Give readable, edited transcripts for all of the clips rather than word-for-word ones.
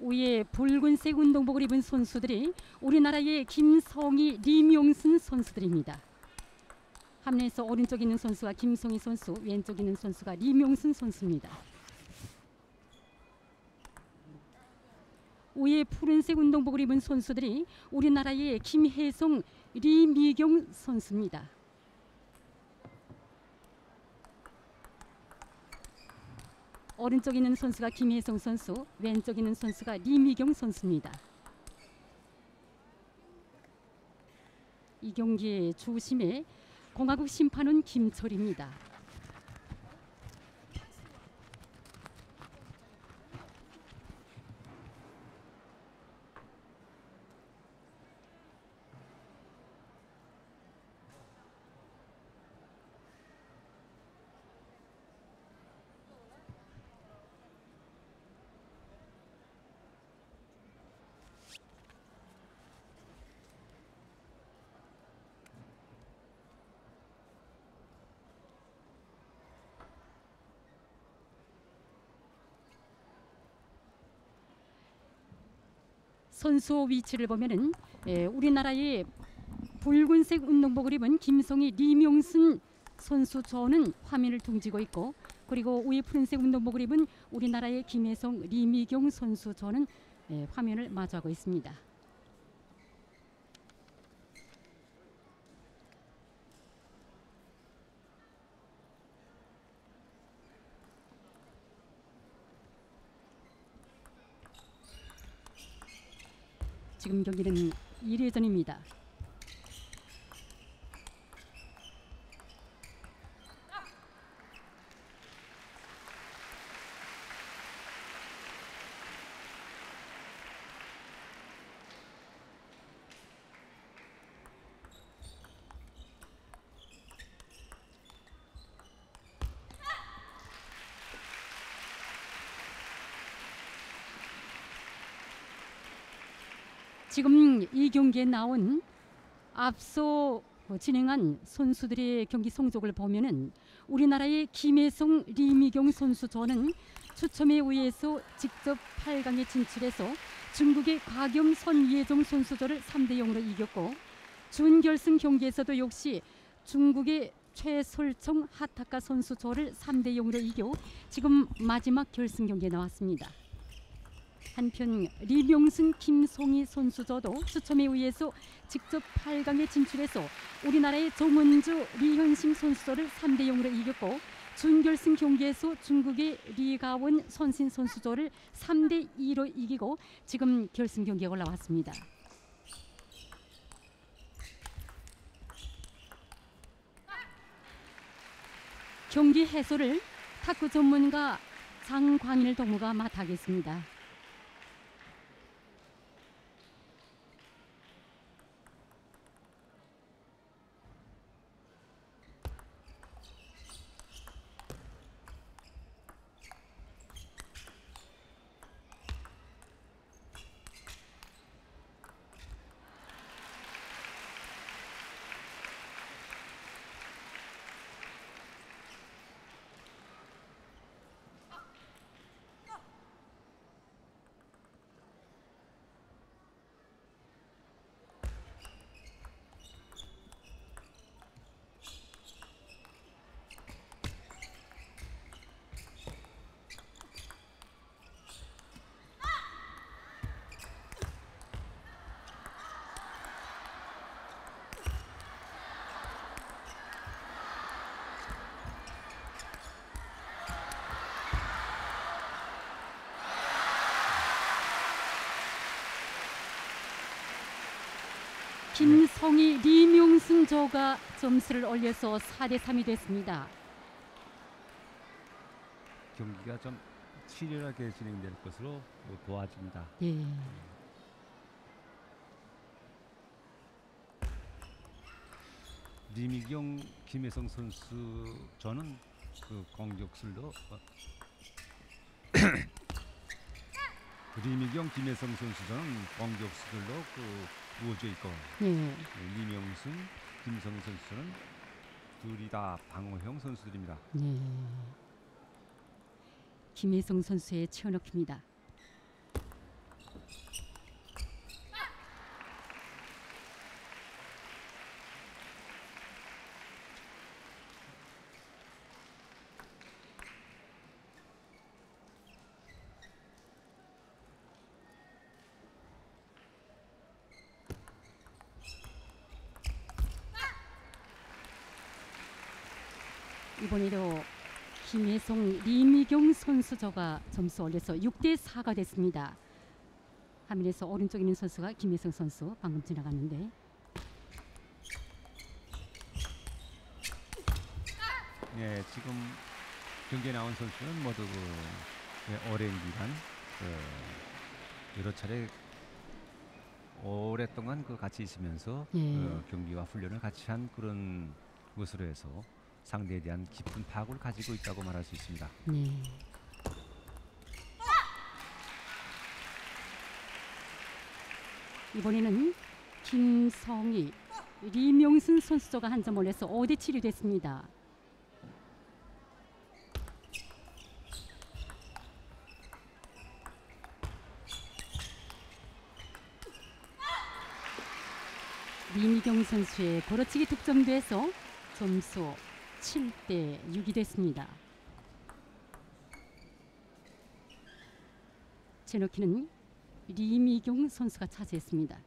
위에 붉은색 운동복을 입은 선수들이 우리나라의 김성희, 리명순 선수들입니다. 화면에서 오른쪽에 있는 선수가 김성희 선수, 왼쪽에 있는 선수가 리명순 선수입니다. 위에 푸른색 운동복을 입은 선수들이 우리나라의 김혜성, 리미경 선수입니다. 오른쪽에 있는 선수가 김혜성 선수, 왼쪽에 있는 선수가 리미경 선수입니다. 이 경기의 주심에 공화국 심판은 김철입니다. 선수 위치를 보면은 우리나라의 붉은색 운동복을 입은 김성희, 리명순 선수 저는 화면을 등지고 있고, 그리고 위에 푸른색 운동복을 입은 우리나라의 김혜성, 리미경 선수 저는 화면을 마주하고 있습니다. 지금 경기는 1회전입니다. 지금 이 경기에 나온 앞서 진행한 선수들의 경기 성적을 보면은 우리나라의 김혜성, 리미경 선수 저는 추첨에 의해서 직접 8강에 진출해서 중국의 곽영, 선예정 선수들을 3대0으로 이겼고, 준결승 경기에서도 역시 중국의 최설청, 하타카 선수 저를 3대0으로 이겨 지금 마지막 결승 경기에 나왔습니다. 한편 리명순, 김송희 선수저도 추첨에 의해서 직접 8강에 진출해서 우리나라의 정은주, 리현심 선수들을 3대0으로 이겼고, 준결승 경기에서 중국의 리가원, 선신 선수들을 3대2로 이기고 지금 결승 경기에 올라왔습니다. 경기 해설을 탁구 전문가 장광일 동무가 맡아겠습니다. 김성희, 리명순 저가 점수를 올려서 4대3이 됐습니다. 경기가 좀 치열하게 진행될 것으로 보아집니다. 예. 리미경, 김혜성 선수 저는 그 공격술로 리미경, 김혜성 선수 저는 공격술로 우어져 있고, 리명순, 김성희 선수는 둘이 다 방어형 선수들입니다. 네. 김혜성 선수의 치어넣기입니다. 이번에도 김혜성, 리미경 선수저가 점수 올려서 6대4가 됐습니다. 화면에서 오른쪽에 있는 선수가 김혜성 선수 방금 지나갔는데 예, 지금 경기에 나온 선수는 모두 오랜 기간 여러 차례 오랫동안 같이 있으면서 경기와 훈련을 같이 한 그런 것으로 해서 상대에 대한 깊은 파악을 가지고 있다고 말할 수 있습니다. 네. 이번에는 김성희, 리명순 선수조가 한 점 올려서 5대7이 됐습니다. 리미경 선수의 걸어치기 득점돼서 점수 7대6이 됐습니다. 제너키는 리미경 선수가 차지했습니다.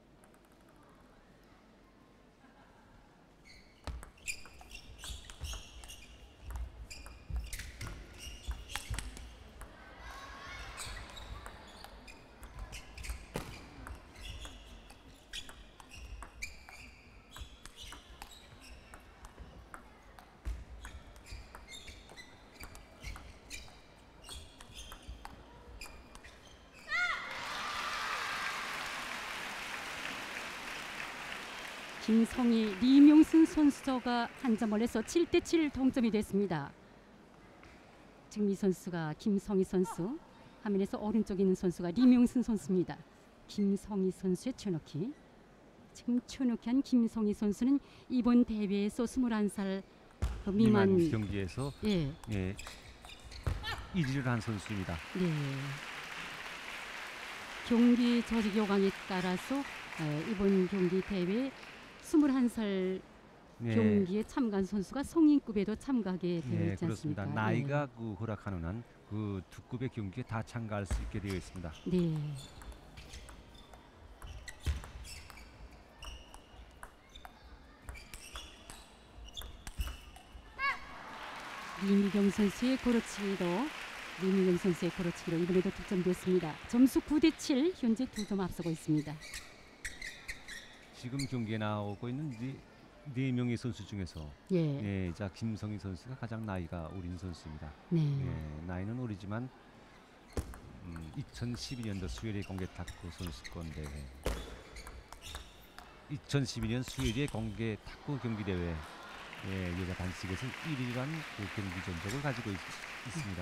김성희, 리명순 선수가 한 점을 해서 7대7 동점이 됐습니다. 지금 이 선수가 김성희 선수, 화면에서 오른쪽에 있는 선수가 리명순 선수입니다. 김성희 선수의 최너키. 지금 최너키한 김성희 선수는 이번 대회에서 21살 미만 경기에서 1위를 한 선수입니다. 네. 경기 조직 요강에 따라서 이번 경기 대회 21살 경기에 참가한 선수가 성인급에도 참가하게 되어 있지 않습니까? 나이가 허락하는 한 그 두 급의 경기에 다 참가할 수 있게 되어 있습니다. 네. 리미경 선수의 고로치기로 이번에도 득점됐습니다. 점수 9대7, 현재 2점 앞서고 있습니다. 지금 경기에 나오고 있는 네 명의 선수 중에서 자 김성희 선수가 가장 나이가 어린 선수입니다. 나이는 어리지만 2012년도 수요일의 공개 탁구 선수권 대회, 2012년 수요일의 공개 탁구 경기 대회 여자 단식에서 1위란 그 경기 전적을 가지고 있습니다.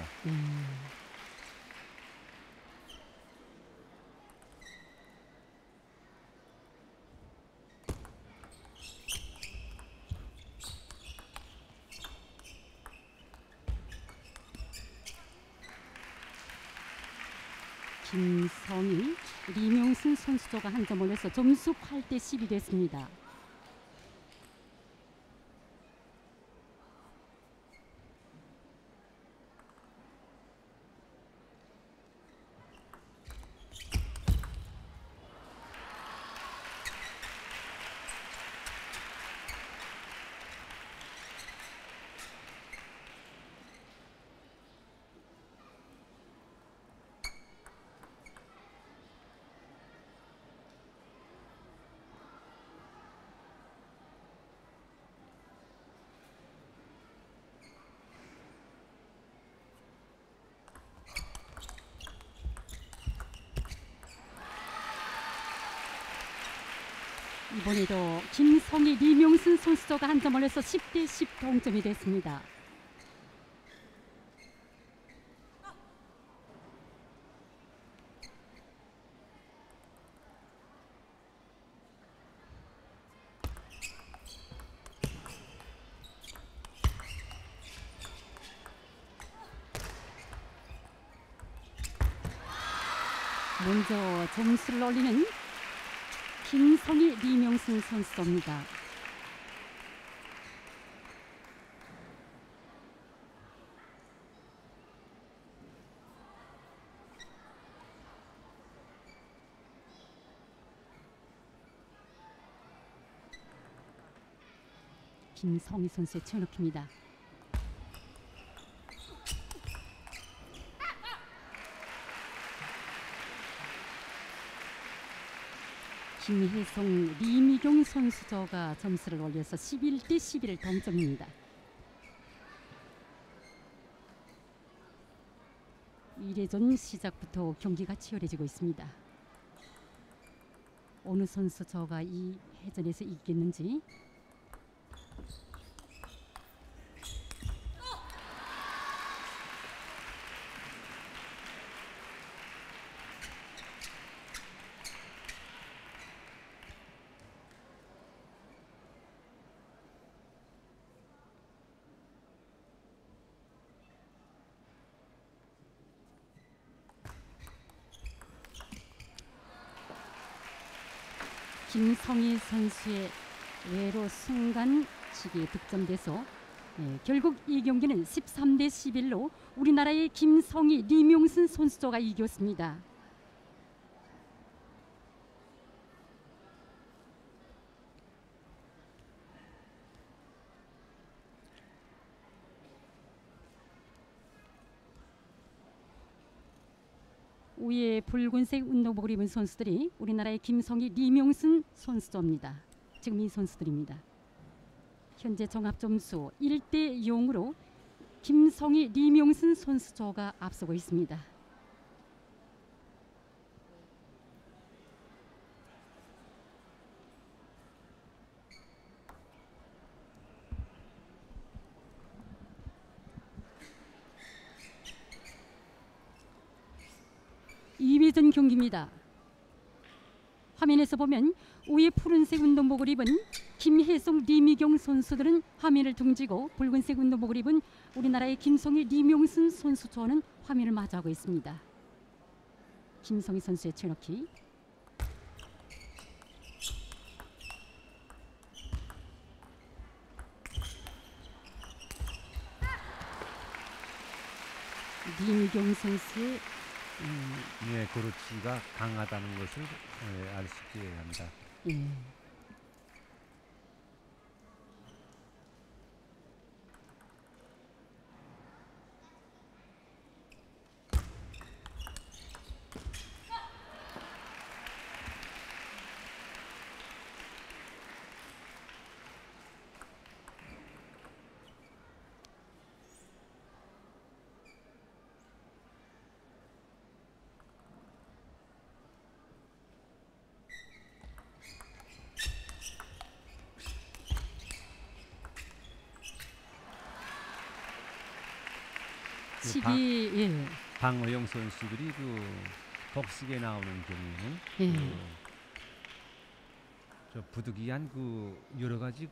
김성희, 리명순 선수조가 한 점 올려서 점수 8대10이 됐습니다. 이번에도 김성희, 리명순 선수조가 한 점을 해서 10대10 동점이 됐습니다. 먼저 점수를 올리는 김성희, 리명순 선수입니다. 김성희 선수의 최너키입니다. 김혜성, 리미경 선수저가 점수를 올려서 11대 11 동점입니다. 1회전 시작부터 경기가 치열해지고 있습니다. 어느 선수저가 이 회전에서 이기겠는지. 김성희 선수의 외로 순간치기 득점돼서 결국 이 경기는 13대 11로 우리나라의 김성희, 리명순 선수조가 이겼습니다. 위에 붉은색 운동복을 입은 선수들이 우리나라의 김성희, 리명순 선수조입니다. 지금 이 선수들입니다. 현재 종합점수 1대 0으로 김성희, 리명순 선수조가 앞서고 있습니다. 이회전 경기입니다. 화면에서 보면 위에 푸른색 운동복을 입은 김혜성, 리미경 선수들은 화면을 등지고 붉은색 운동복을 입은 우리나라의 김성희, 리명순 선수조는 화면을 마주하고 있습니다. 김성희 선수의 최너키. 리미경 선수의 예, 그렇지가 강하다는 것을 알 수 있게 합니다. 예. 방어영 선수들이 그 복식에 나오는 경우에는 저 부득이한 그 여러 가지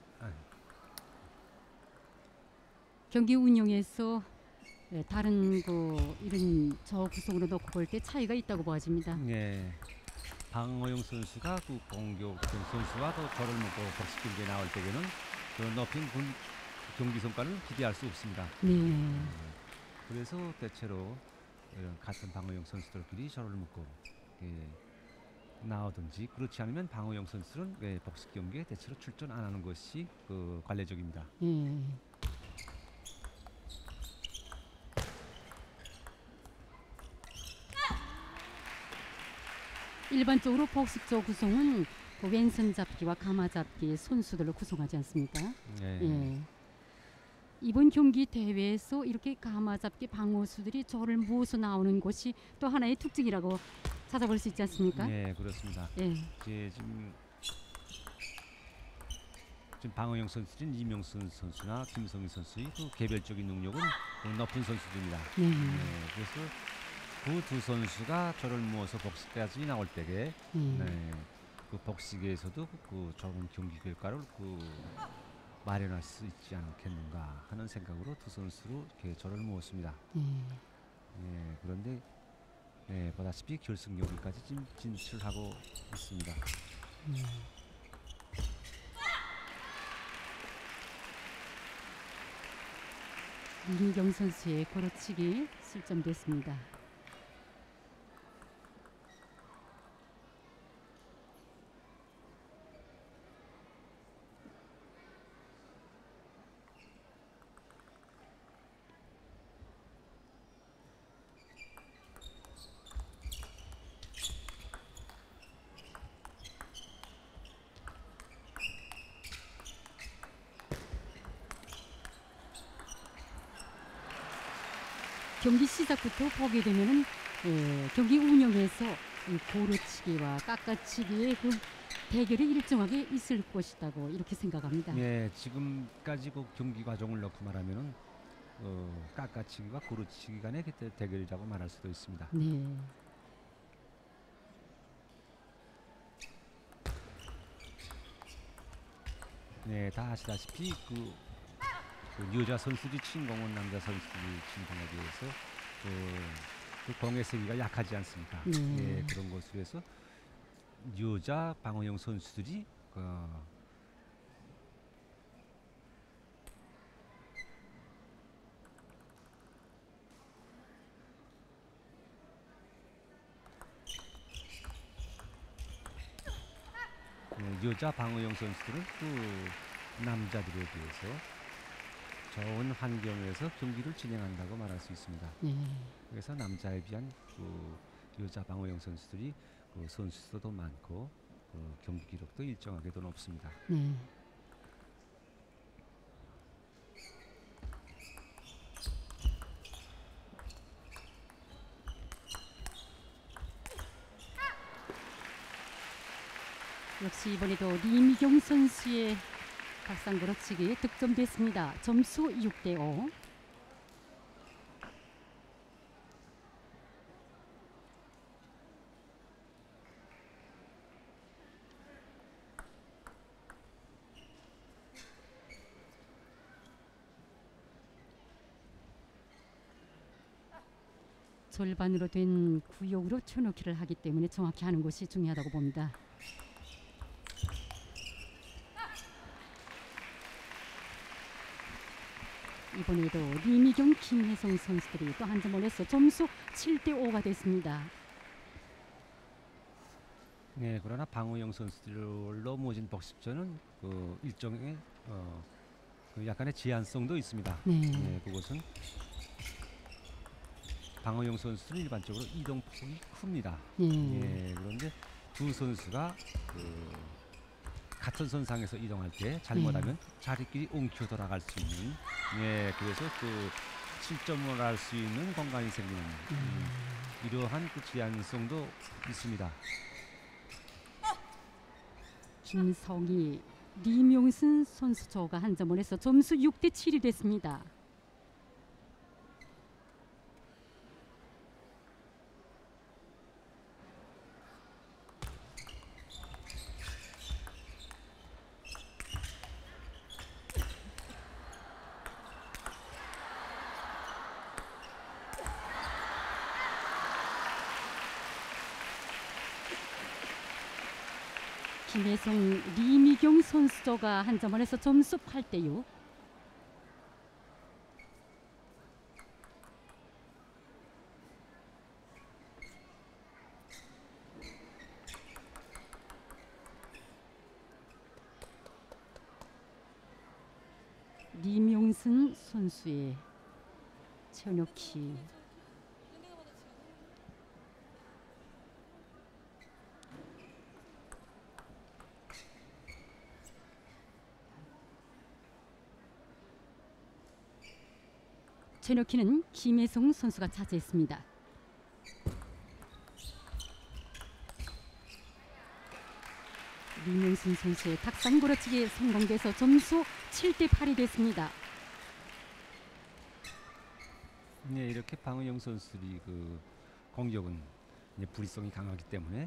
경기 운영에서 다른 그 이런 저 구성으로 놓고 볼 때 차이가 있다고 보아집니다. 네, 방어영 선수가 그 공격 선수와 또 저를 먹고 복식 경기에 나올 때에는 그 높인 경기 성과를 기대할 수 없습니다. 네. 그래서 대체로 이런 같은 방어영 선수들끼리 저를 묶고 나오든지 그렇지 않으면 방어영 선수는 복식 경기에 대체로 출전 안 하는 것이 그 관례적입니다. 일반적으로 복식조 구성은 그 왼손 잡기와 가마 잡기 선수들로 구성하지 않습니까? 예. 이번 경기 대회에서 이렇게 가마잡기 방어수들이 저를 모아서 나오는 것이 또 하나의 특징이라고 찾아볼 수 있지 않습니까? 네, 그렇습니다. 지금 방어영 선수인 이명순 선수나 김성희 선수의 그 개별적인 능력은 높은 선수들입니다. 그래서 그 두 선수가 저를 모아서 복식까지 나올 때에 그 복식에서도 그 좋은 경기 결과를 마련할 수 있지 않겠는가 하는 생각으로 두 선수로 이렇게 저를 모았습니다. 그런데 보다시피 결승 경기까지 지금 진출하고 있습니다. 민경 선수의 걸어치기 실점됐습니다. 경기 시작부터 보게 되면은 경기 운영에서 이 고루치기와 깎아치기의 그 대결이 일정하게 있을 것이라고 이렇게 생각합니다. 예, 지금까지 그 경기 과정을 놓고 말하면은 깎아치기와 고루치기 간의 대결이라고 말할 수도 있습니다. 네. 네, 다 아시다시피 그 여자 선수들이 친 공은 남자 선수들이 친 공에 비해서 그 공의 세기가 약하지 않습니까? 네. 예, 그런 것으로 해서 여자 방어용 선수들이 여자 방어용 선수들은 그 남자들에 비해서 좋은 환경에서 경기를 진행한다고 말할 수 있습니다. 네. 그래서 남자에 비한 그 여자 방어용 선수들이 그 선수수도 많고 경기 기록도 일정하게도 높습니다. 네. 역시 이번에도 리미경 선수의 닭상 걸어치기 득점됐습니다. 점수 6대5. 절반으로 된 구역으로 쳐넣기를 하기 때문에 정확히 하는 것이 중요하다고 봅니다. 이번에도 리미경, 김혜성 선수들이 또 한 점 올려서 점수 7대5가 됐습니다. 네, 그러나 방어용 선수들로 모진 복식전은 그 일종의 그 약간의 제한성도 있습니다. 네. 네, 그것은 방어용 선수는 일반적으로 이동폭이 큽니다. 예, 그런데 두 선수가 같은 선상에서 이동할 때 잘못하면 자리끼리 엉켜 돌아갈 수 있는, 그래서 그 실점을 할 수 있는 공간이 생기는 이러한 그 제한성도 있습니다. 김성희, 리명순 선수 저가 한 점을 해서 점수 6대7이 됐습니다. 김혜성, 리미경 선수가 한 점을 해서 점수 8대6. 리명순 선수의 쳐넣기. 쳐넣기는 김혜성 선수가 차지했습니다. 리명순 선수의 닭상 걸어치기 성공돼서 점수 7대8이 됐습니다. 네, 이렇게 방어용 선수들이 그 공격은 이제 불이성이 강하기 때문에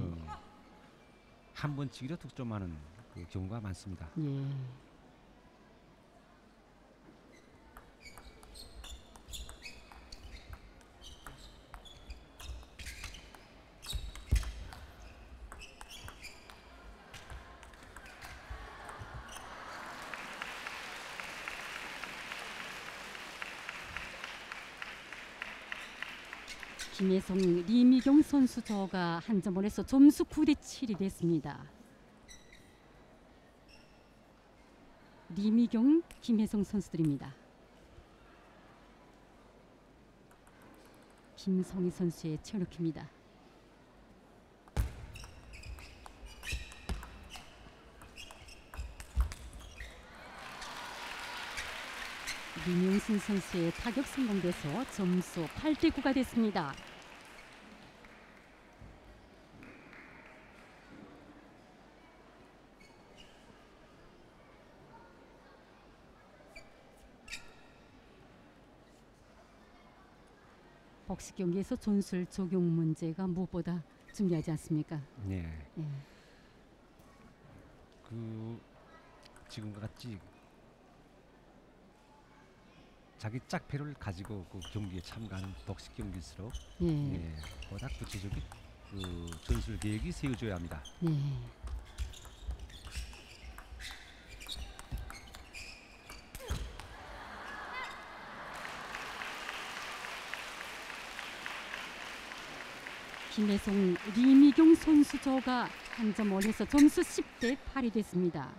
한 번 치기로 득점하는 그 경우가 많습니다. 김혜성, 리미경 선수 저가 한 점을 해서 점수 9대7이 됐습니다. 리미경, 김혜성 선수들입니다. 김성희 선수의 쳐넣기입니다. 리명순 선수의 타격 성공돼서 점수 8대9가 됐습니다. 복식 경기에서 전술 적용 문제가 무엇보다 중요하지 않습니까? 네. 예. 지금과 같이 자기 짝패를 가지고 그 경기에 참가하는 복식 경기일수록 예. 보다 구체적인 전술 계획이 세워져야 합니다. 네. 김혜송, 리미경 선수 저가 한 점 어려서 점수 10대8이 됐습니다.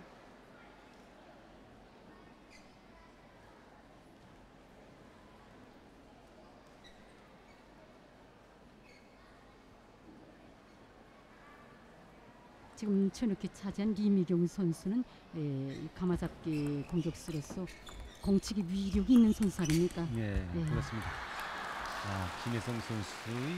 지금 최놓게 차지한 리미경 선수는 가마잡기 공격수로서 공치기 위력이 있는 선수 아닙니까? 네, 그렇습니다. 김혜성 선수의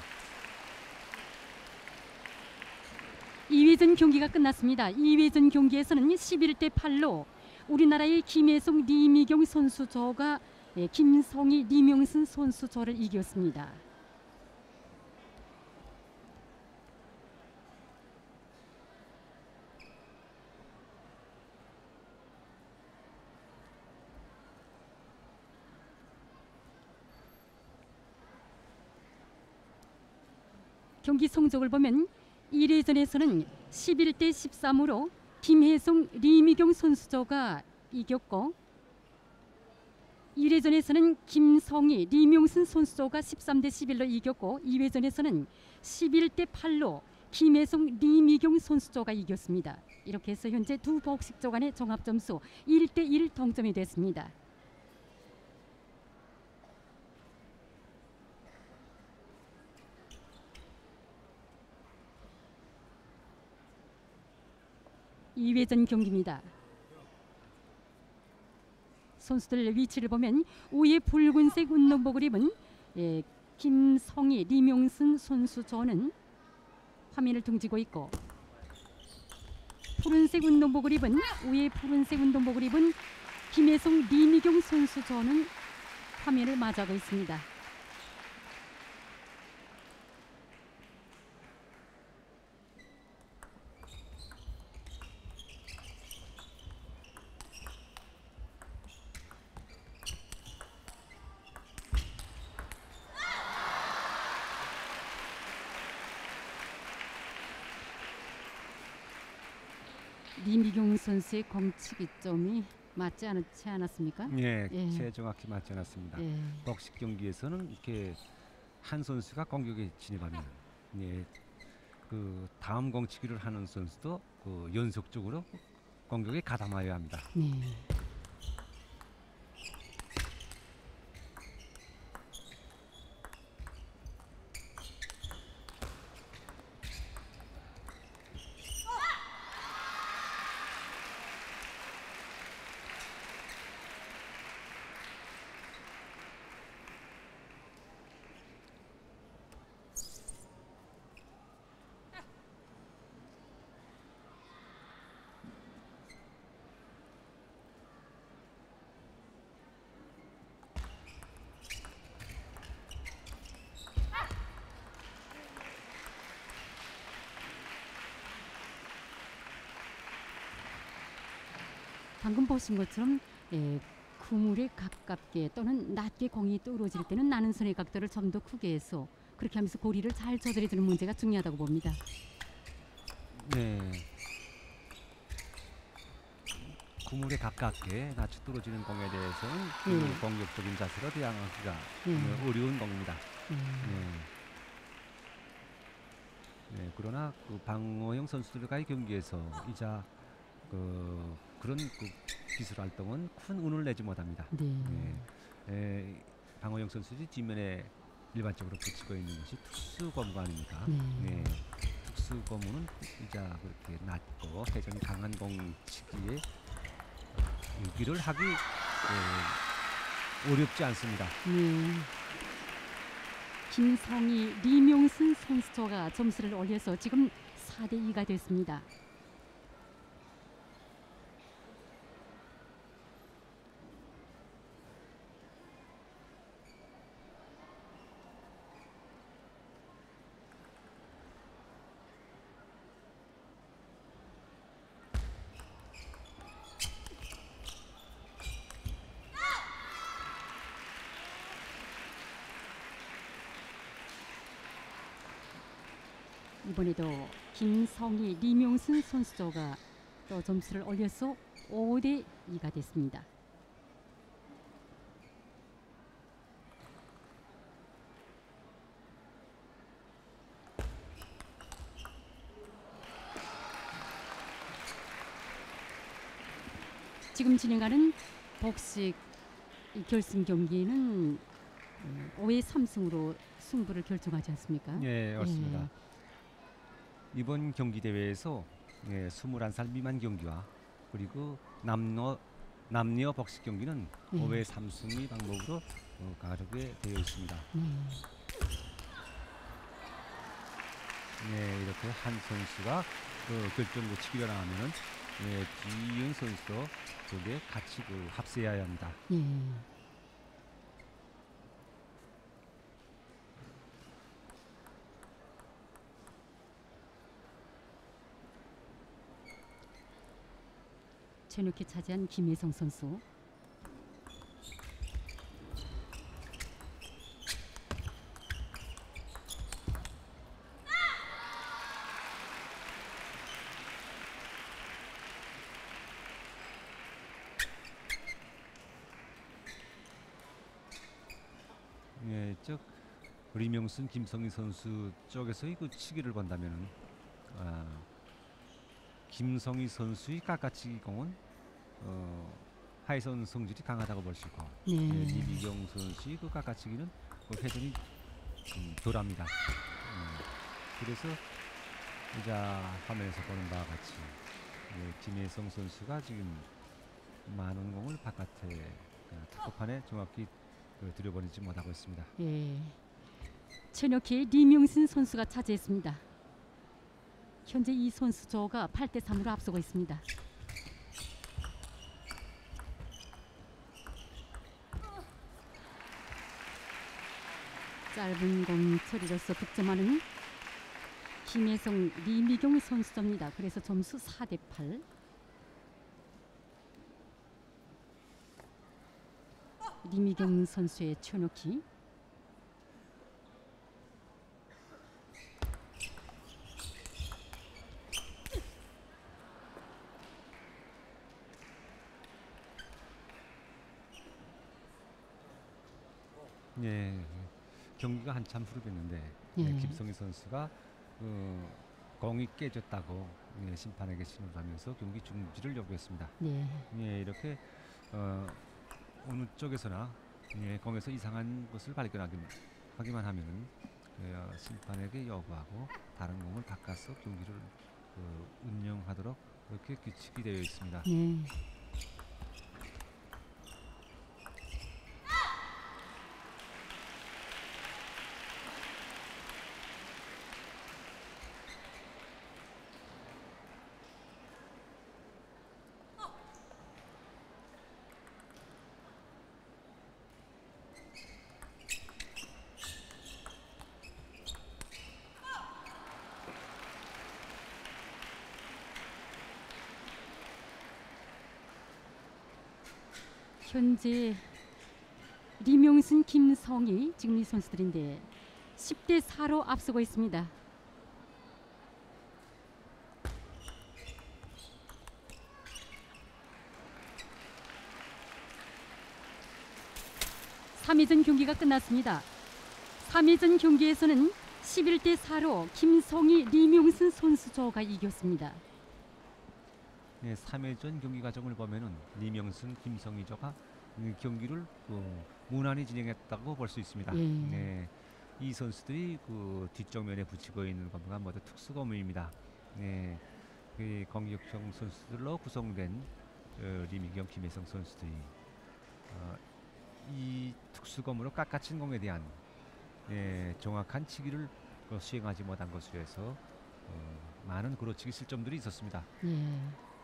2회전 경기가 끝났습니다. 2회전 경기에서는 11대8로 우리나라의 김혜송, 리미경 선수 저가 김성희, 리명순 선수 저를 이겼습니다. 경기 성적을 보면 1회전에서는 11대13으로 김혜송, 리미경 선수조가 이겼고 1회전에서는 김성희, 리명순 선수조가 13대11로 이겼고 2회전에서는 11대8로 김혜송, 리미경 선수조가 이겼습니다. 이렇게 해서 현재 두 복식조 간의 종합점수 1대1 동점이 됐습니다. 이 2회전 경기입니다. 선수들 위치를 보면 우에 붉은색 운동복을 입은 김성희, 리명순 선수 저는 화면을 등지고 있고 푸른색 운동복을 입은 우에 푸른색 운동복을 입은 김혜송, 리미경 선수 저는 화면을 맞이하고 있습니다. 리미경 선수의 공치기 점이 맞지 않았습니까? 네, 정확히 맞지 않았습니다. 복식 경기에서는 이렇게 한 선수가 공격에 진입하면 그 다음 공치기를 하는 선수도 연속적으로 공격에 가담하여야 합니다. 방금 보신 것처럼 그물에 가깝게 또는 낮게 공이 떨어질 때는 나는 손의 각도를 좀 더 크게 해서 그렇게 하면서 고리를 잘 조절해주는 문제가 중요하다고 봅니다. 네. 그물에 가깝게 낮게 떨어지는 공에 대해서는 공격적인 자세로 대항하기가 어려운 공입니다. 그러나 방어형 선수들과의 경기에서 이자 그런 기술 활동은 큰 운을 내지 못합니다. 방어형 선수들이 뒷면에 일반적으로 붙이고 있는 것이 특수 고무 아닙니까? 특수 고무는 이자 그렇게 낮고 회전이 강한 공치기에 유기를 하기 어렵지 않습니다. 예. 김성희, 리명순 선수조가 점수를 올려서 지금 4대2가 됐습니다. 이번에도 김성희, 리명순 선수조가 또 점수를 올려서 5대2가 됐습니다. 지금 진행하는 복식 결승 경기는 5회 3승으로 승부를 결정하지 않습니까? 예, 그렇습니다. 이번 경기 대회에서 21살 미만 경기와 그리고 남녀 복식 경기는 5회 3승의 방법으로 가르게 되어 있습니다. 이렇게 한 선수가 결정을 치기로 나가면은 뒤이은 선수도 거기에 같이 합세해야 합니다. 최놓게 차지한 김혜성 선수. 즉 리명순, 김성희 선수 쪽에서의 그 치기를 본다면은 김성희 선수의 깎아치기 공은 하이선 성질이 강하다고 볼 수 있고 이미경 선수의 그 깎아치기는 그 회전이 덜합니다. 그래서 자 화면에서 보는 바와 같이 김혜성 선수가 지금 많은 공을 바깥에 탁구판에 정확히 들여보내지 못하고 있습니다. 최놓게 리명순 선수가 차지했습니다. 현재 이 선수 조가 8대3으로 앞서고 있습니다. 짧은 공 처리로서 득점하는 김혜성, 리미경 선수입니다. 그래서 점수 4대8. 리미경 선수의 쳐넣기. 경기가 한참 흐르겠는데 김성희 선수가 공이 깨졌다고 심판에게 신호를 하면서 경기 중지를 요구했습니다. 이렇게 어느 쪽에서나 공에서 이상한 것을 발견하기만 하면은 심판에게 요구하고 다른 공을 바꿔서 경기를 운영하도록 그렇게 규칙이 되어 있습니다. 현재 리명순, 김성희 지금 이 선수들인데 10대4로 앞서고 있습니다. (3회전) 경기가 끝났습니다. 3회전 경기에서는 11대4로 김성희, 리명순 선수 조가 이겼습니다. 3회전 경기 과정을 보면은 리명순, 김성희 조가 경기를 무난히 진행했다고 볼 수 있습니다. 이 선수들이 뒷정면에 붙이고 있는 검은 모두 특수검입니다. 공격형 선수들로 구성된 리미경, 김혜성 선수들이 이 수검으로 깎아친 공에 대한 정확한 치기를 수행하지 못한 것으로 해서 많은 그로치기 실점들이 있었습니다. 예.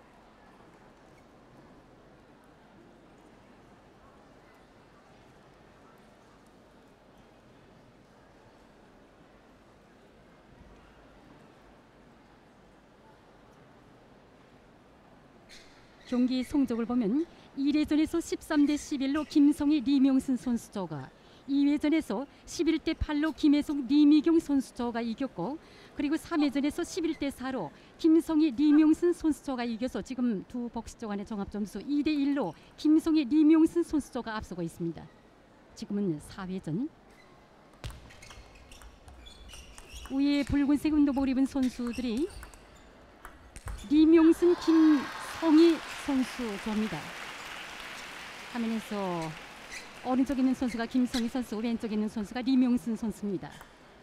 경기 성적을 보면 1회전에서 13대 11로 김성희 리명순 선수조가, 2회전에서 11대 8로 김혜송 리미경 선수조가 이겼고, 그리고 3회전에서 11대 4로 김성희 리명순 선수조가 이겨서 지금 두 복식조 간의 종합 점수 2대 1로 김성희 리명순 선수조가 앞서고 있습니다. 지금은 4회전. 위에 붉은색 운동복을 입은 선수들이 리명순, 김성희 선수조입니다. 화면에서 오른쪽에 있는 선수가 김성희 선수, 왼쪽에 있는 선수가 리명순 선수입니다.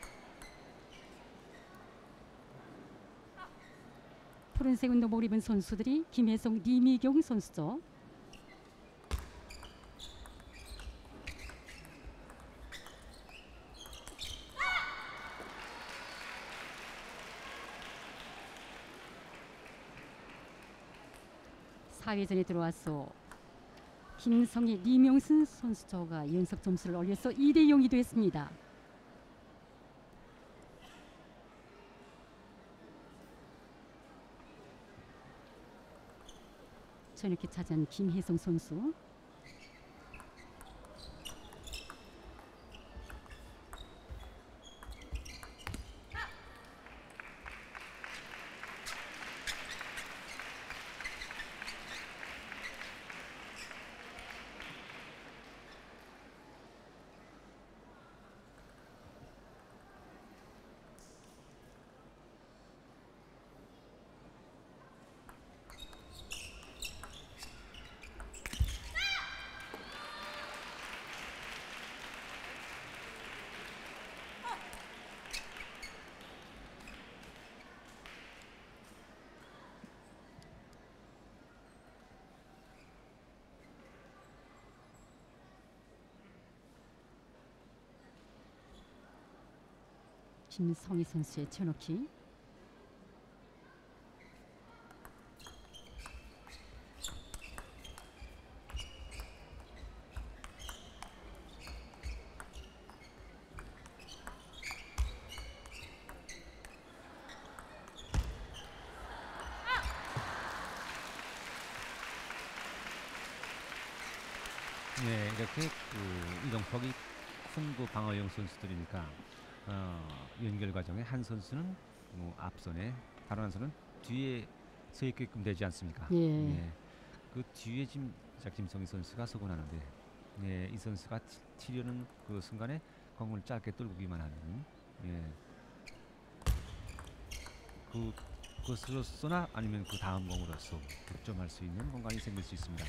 푸른색 운동복을 입은 선수들이 김혜성, 리미경 선수죠. 사회전에 들어와서 김성희, 리명순 선수조가 연속 점수를 올려서 2대 0이 됐습니다. 저렇게 차지한 김혜성 선수. 김성희 선수의 쳐넣기. 네, 이렇게 이동폭이 큰 방어용 선수들이니까 연결 과정에 한 선수는 앞선에, 다른 한 선수는 뒤에 서 있게끔 되지 않습니까? 예. 예. 그 뒤에 지금 김성희 선수가 서고 나는데, 이 선수가 치려는 그 순간에 공을 짧게 떨구기만 하는, 그것으로서나 아니면 그 다음 공으로서 득점할 수 있는 공간이 생길 수 있습니다.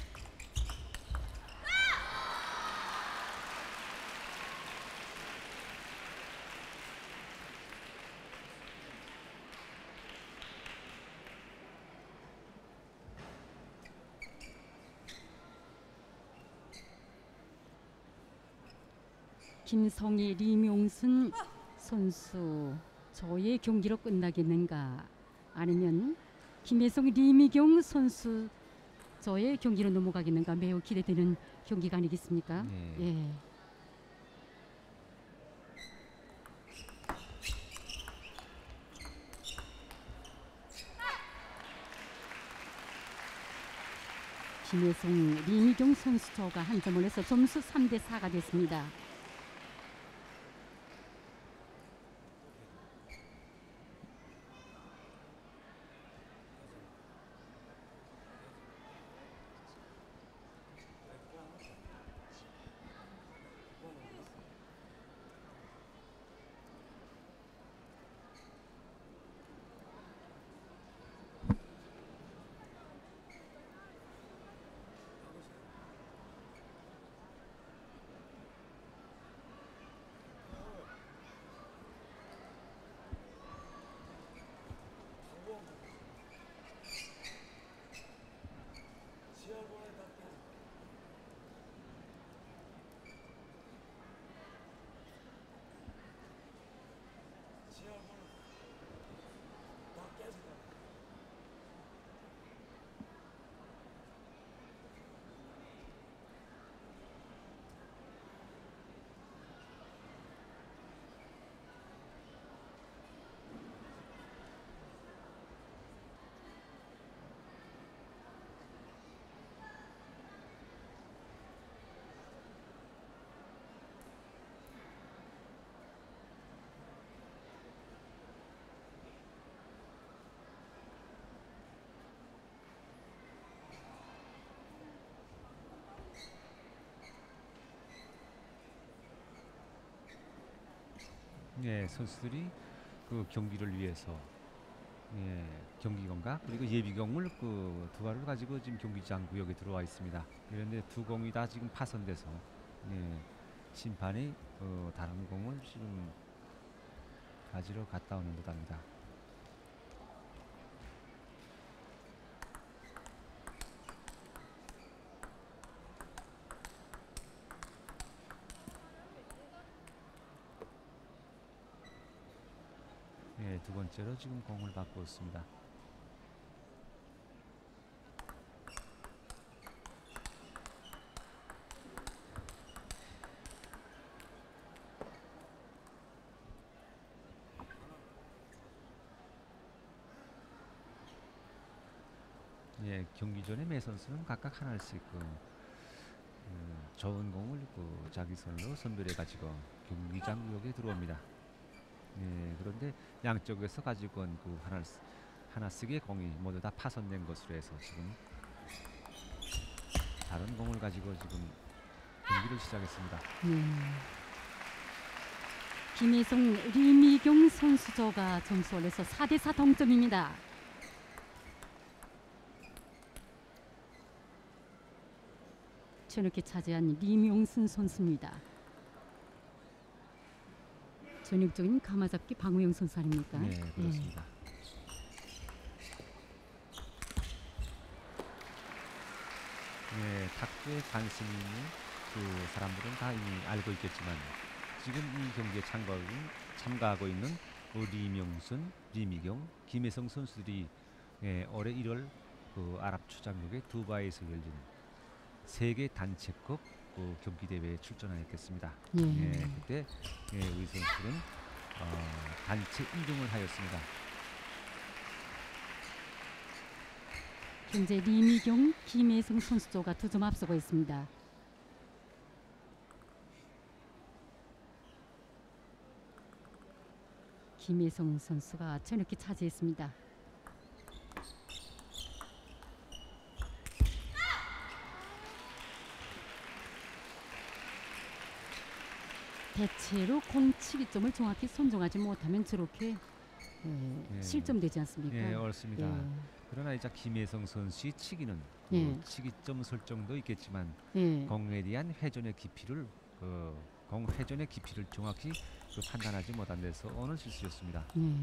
김성희, 리명순 선수 저의 경기로 끝나겠는가, 아니면 김혜성, 리미경 선수 저의 경기로 넘어가겠는가, 매우 기대되는 경기가 아니겠습니까? 네. 예. 김혜성, 리미경 선수조가 한 점을 해서 점수 3대 4가 됐습니다. 예, 선수들이 그 경기를 위해서 예, 경기건가 그리고 예비경을 그 두 발을 가지고 지금 경기장 구역에 들어와 있습니다. 그런데 두 공이 다 지금 파손돼서 예, 심판이 다른 공을 지금 가지러 갔다 오는 듯합니다. 예, 두 번째로 지금 공을 받고 있습니다. 예, 경기 전에 매 선수는 각각 하나씩 좋은 공을 자기 선으로 선별해 가지고 경기장 구역에 들어옵니다. 예, 그런데 양쪽에서 가지고 온 하나씩의 공이 모두 다 파손된 것으로 해서 지금 다른 공을 가지고 지금 경기를 시작했습니다. 김혜성, 리미경 선수조가 점수 올려서 4대4 동점입니다. 저녁에 차지한 리명순 선수입니다. 전형적인 가마잡기 방우영 선수 아닙니까? 네, 그렇습니다. 네, 탁구에 관심이 있는 그 사람들은 다 이미 알고 있겠지만 지금 이 경기에 참가하고 있는 리명순, 리미경, 김혜성 선수들이 올해 1월 그 아랍 초장국의 두바이에서 열린 세계 단체급 경기 대회에 출전하였겠습니다. 그때 우리 선수들은 단체 2등을 하였습니다. 현재 리미경, 김혜성 선수조가 2점 앞서고 있습니다. 김혜성 선수가 저녁에 차지했습니다. 대체로 공 7점을 정확히 선정하지 못하면 저렇게 실점되지 않습니까? 예, 옳습니다. 그러나 이제 김혜성 선수의 치기는 치기점 설정도 있겠지만 공에 대한 회전의 깊이를 공 회전의 깊이를 정확히 판단하지 못한 데서 오늘 실수였습니다.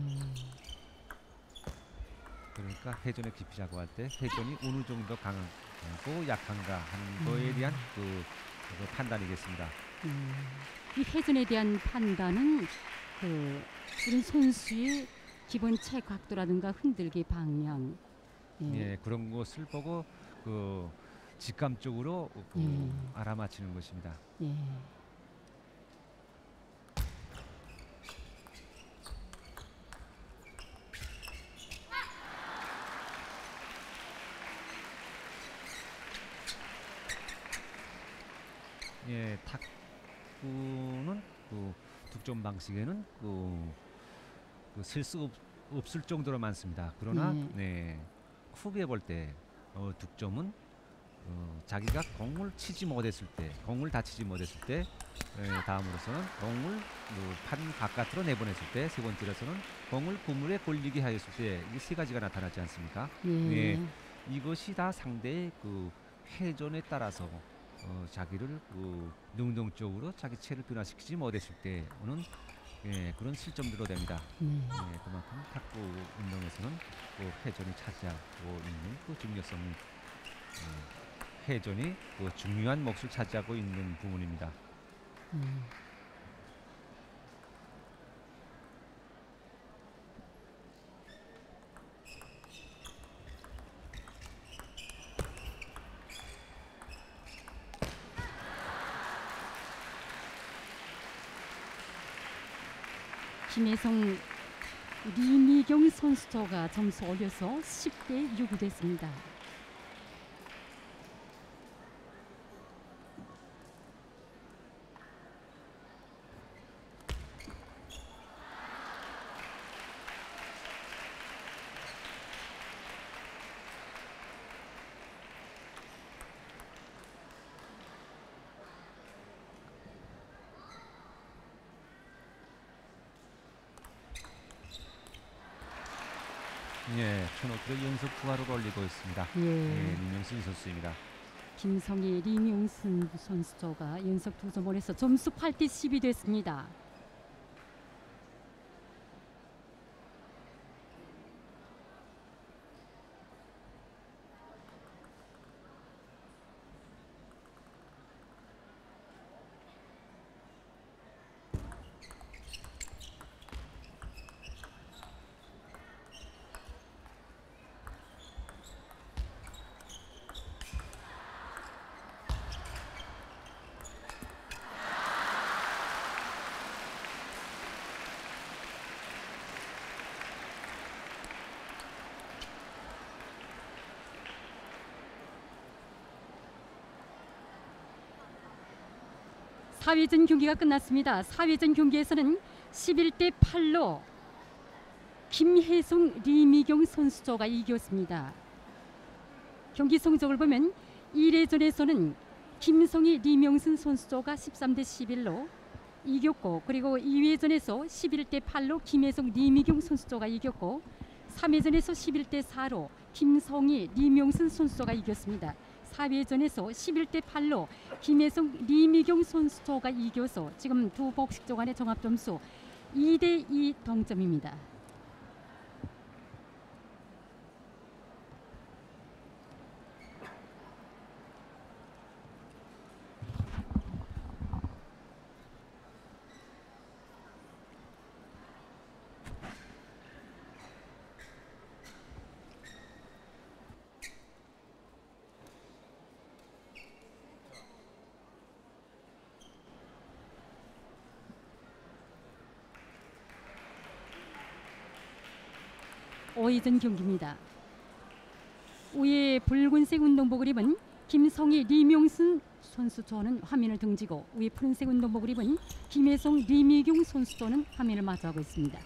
그러니까 회전의 깊이라고 할 때 회전이 어느 정도 강하고 약한가 하는 거에 대한 그 판단이겠습니다. 이 회전에 대한 판단은 이런 선수의 기본 체 각도라든가 흔들기 방향 그런 것을 보고 직감적으로 알아맞히는 것입니다. 탁구는 득점 방식에는 셀 수 없을 정도로 많습니다. 그러나 크게 볼 때 득점은 자기가 공을 다치지 못했을 때 다음으로서는 공을 판 바깥으로 내보냈을 때 세 번째로서는 공을 그물에 걸리게 하였을 때 이 세 가지가 나타나지 않습니까? 이것이 다 상대의 회전에 따라서 자기를 능동적으로 자기 체를 변화시키지 못했을 때는 그런 실점들로 됩니다. 그만큼 탁구 운동에서는 회전이 차지하고 있는 중요성이 회전이 중요한 몫을 차지하고 있는 부분입니다. 김혜성, 리미경 선수조가 점수 올려서 10대 6이 됐습니다. 예, 1,500kg 연속 부하를 올리고 있습니다. 예. 예, 리명순 선수입니다. 김성희, 리명순 선수조가 연속 2점 올려서 점수 8대 10이 됐습니다. 사회전 경기가 끝났습니다. 4회전 경기에서는 11대 8로 김혜송, 리미경 선수조가 이겼습니다. 경기 성적을 보면 1회전에서는 김성희, 리명순 선수조가 13대 11로 이겼고, 그리고 2회전에서 11대 8로 김혜송, 리미경 선수조가 이겼고, 3회전에서 11대 4로 김성희, 리명순 선수조가 이겼습니다. 4회전에서 11대 8로 김혜성, 리미경 선수조가 이겨서 지금 두 복식조 간의 종합점수 2대 2 동점입니다. 오이전 경기입니다. 위에 붉은색 운동복을 입은 김성희, 리명순 선수조는 화면을 등지고, 위에 푸른색 운동복을 입은 김혜성, 리미경 선수조는 화면을 마주하고 있습니다.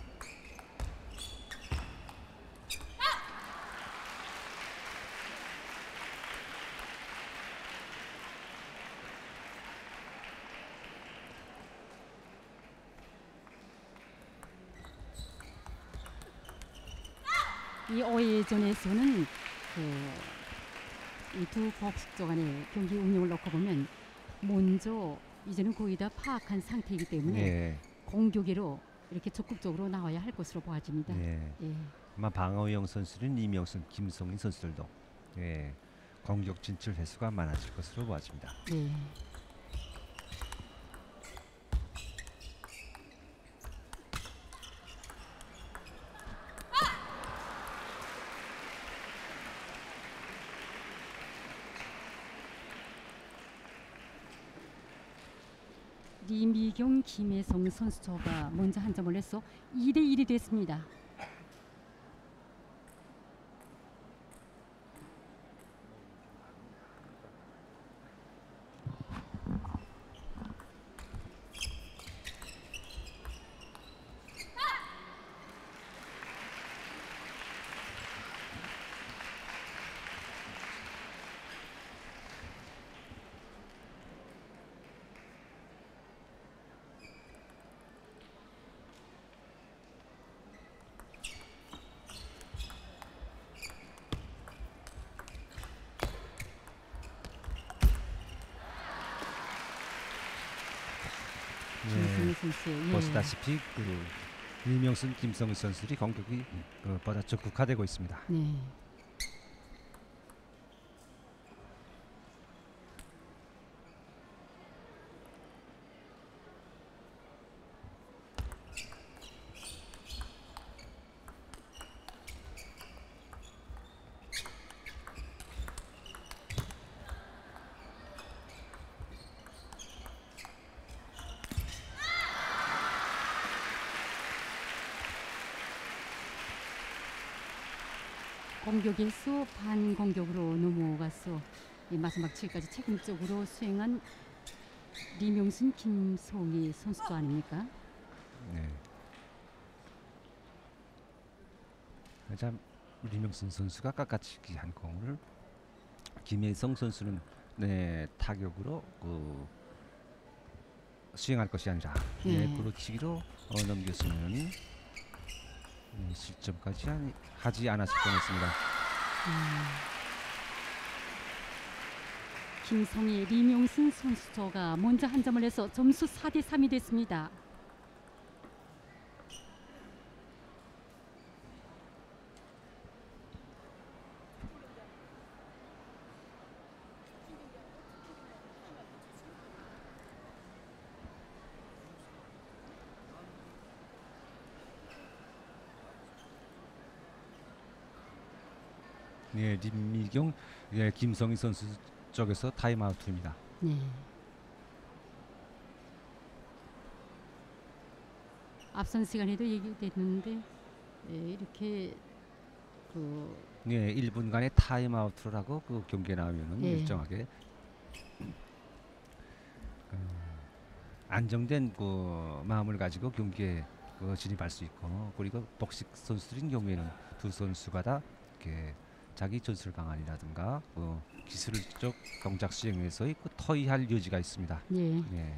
이 5회전에서는 이 두 복식조 간의 경기 운영을 놓고 보면 먼저 이제는 거의 다 파악한 상태이기 때문에 예. 공격으로 이렇게 적극적으로 나와야 할 것으로 보아집니다. 예. 예. 아마 방어용 선수는 이명순, 김성희 선수들도 예, 공격 진출 횟수가 많아질 것으로 보아집니다. 예. 리미경, 김혜성 선수조가 먼저 한 점을 내서 2대 1이 됐습니다. 김성희 선수의 예. 보시다시피 리명순, 김성희 선수들이 공격이 보다 적극화되고 있습니다. 네. 공격에서 반공격으로 넘어가서 이 마지막 치기까지 책임적으로 수행한 리명순, 김성희 선수도 아닙니까? 네. 참 리명순 선수가 깎아치기 한 공을 김혜성 선수는 네, 타격으로 수행할 것이 아니라 예. 네, 그로치기로 넘겼으면 실점까지 하지 않았을 뻔했습니다. 김성희, 리명순 선수가 먼저 한 점을 내서 점수 4대 3이 됐습니다. 네, 림미경, 김성희 선수 쪽에서 타임아웃입니다. 네. 앞선 시간에도 얘기됐는데 이렇게 네, 1분간의 타임아웃을 하고 그 경기에 나오면은 일정하게 안정된 그 마음을 가지고 경기에 진입할 수 있고, 그리고 복식 선수들인 경우에는 두 선수가 다 이렇게 자기 전술 방안이라든가 기술적 동작 수행에서의 터이할 여지가 있습니다. 네. 네.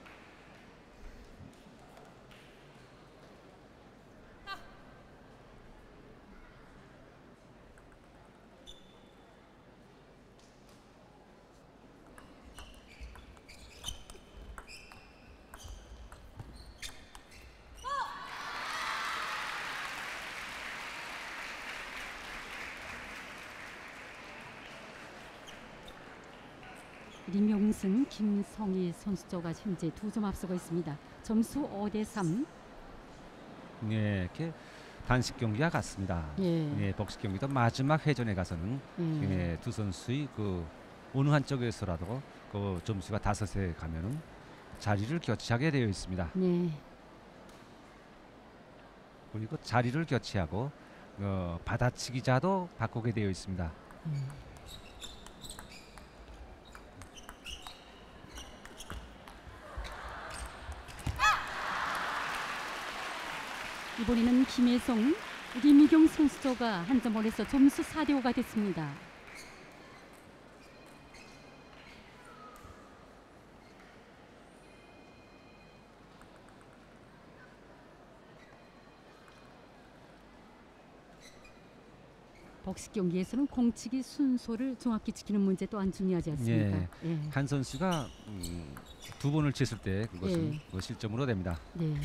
리명순, 김성희 선수가 현재 2점 앞서고 있습니다. 점수 5대 3. 네, 이렇게 단식 경기와 같습니다. 네, 복식 경기도 마지막 회전에 가서는 두 선수의 어느 한쪽에서라도 점수가 5에 가면은 자리를 교체하게 되어 있습니다. 네. 그리고 자리를 교체하고 받아치기자도 바꾸게 되어 있습니다. 이번에는 김혜성, 리미경 선수가 한 점 올려서 점수 4대 5가 됐습니다. 복식 경기에서는 공치기 순서를 정확히 지키는 문제 또한 중요하지 않습니까? 한 선수가 2번을 쳤을 때 그것은 실점으로 됩니다. 네.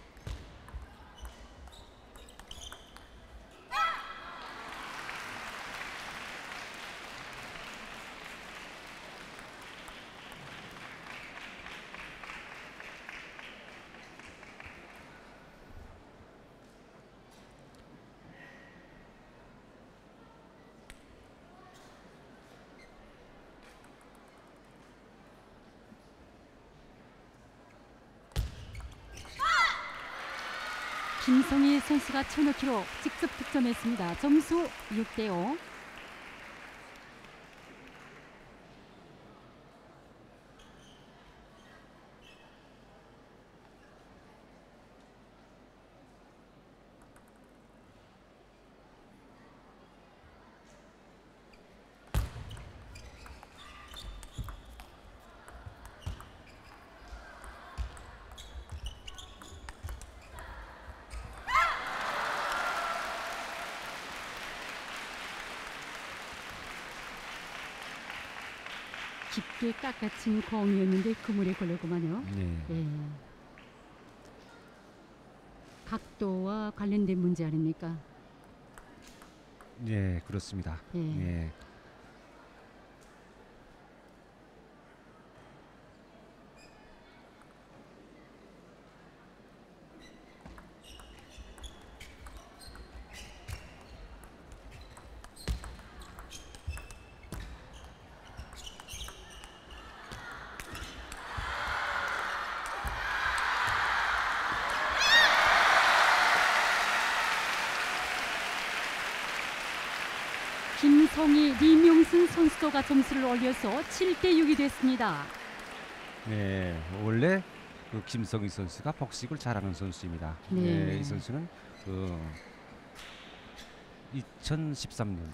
김성희 선수가 15kg 직접 득점했습니다. 점수 6대 5. 깊게 깎아친 공이었는데 그물에 걸렸구만요. 각도와 관련된 문제 아닙니까? 네, 그렇습니다. 네. 김성희, 리명순 선수가 점수를 올려서 7대 6이 됐습니다. 네, 원래 김성희 선수가 복식을 잘하는 선수입니다. 이 선수는 2013년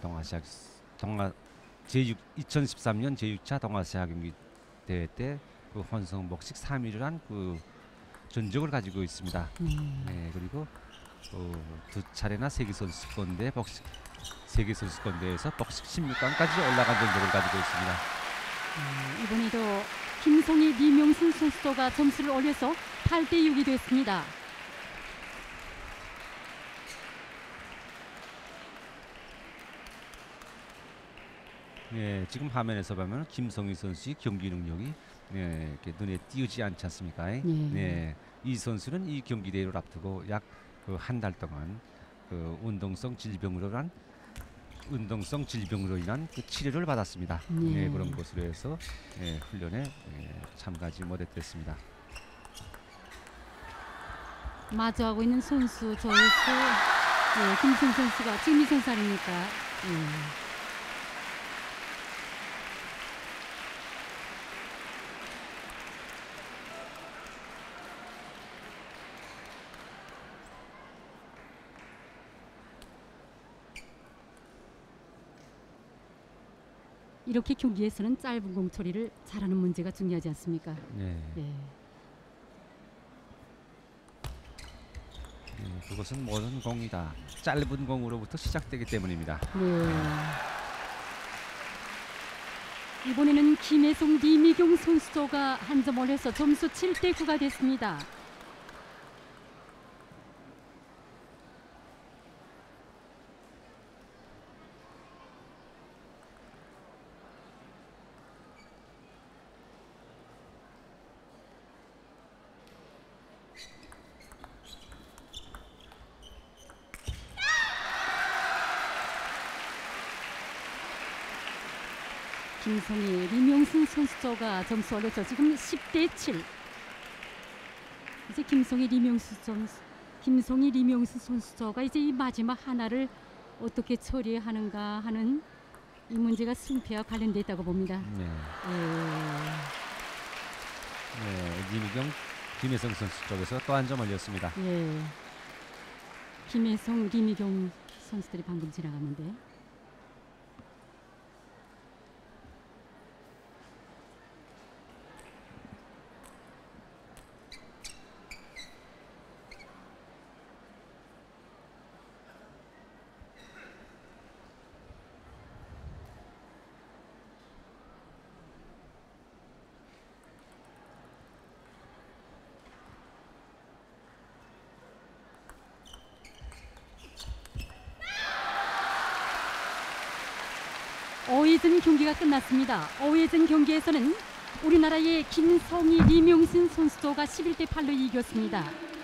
2013년 제6차 동아시아 경기 대회 때 혼성 복식 3위를 한 전적을 가지고 있습니다. 네, 그리고 두 차례나 세계선수권대회에서 복식 16강까지 올라간 전적을 가지고 있습니다. 이번에도 김성희, 리명순 선수가 점수를 올려서 8대6이 됐습니다. 네, 지금 화면에서 보면 김성희 선수의 경기 능력이 이렇게 눈에 띄우지 않지 않습니까? 네, 이 선수는 이 경기 대회를 앞두고 약 한 달 동안 운동성 질병으로 인한 치료를 받았습니다. 네, 그런 것으로 해서 훈련에 참가하지 못했습니다. 마주하고 있는 선수 저에서 김승 선수가 지금 이 선수 아닙니까? 이렇게 경기에서는 짧은 공 처리를 잘하는 문제가 중요하지 않습니까? 네. 그것은 모든 공이다. 짧은 공으로부터 시작되기 때문입니다. 이번에는 김혜송, 리미경 선수가 한 점 올려서 점수 7대9가 됐습니다. 김성희, 리명순 선수가 점수 올려서 지금 10대7. 이제 김성희, 리명순 선수가 이제 이 마지막 하나를 어떻게 처리하는가 하는 이 문제가 승패와 관련돼 있다고 봅니다. 리미경, 김혜성 선수 쪽에서 또 한 점 올렸습니다. 김혜성, 리미경 선수들이 방금 지나갔는데. 어웨이전 경기가 끝났습니다. 어웨이전 경기에서는 우리나라의 김성희, 리명순 선수가 11대8로 이겼습니다.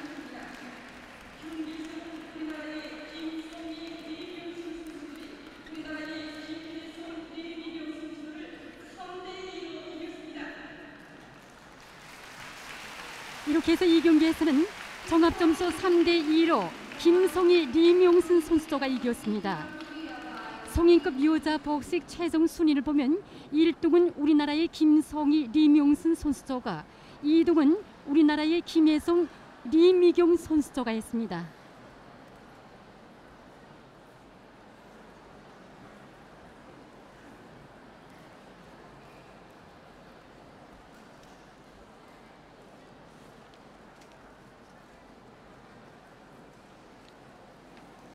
이렇게 해서 이 경기에서는 종합점수 3대2로 김성희, 리명순 선수가 이겼습니다. 성인급 여자 복식 최종 순위를 보면 1등은 우리나라의 김성희, 리명순 선수가, 2등은 우리나라의 김혜성, 리미경 선수가 했습니다.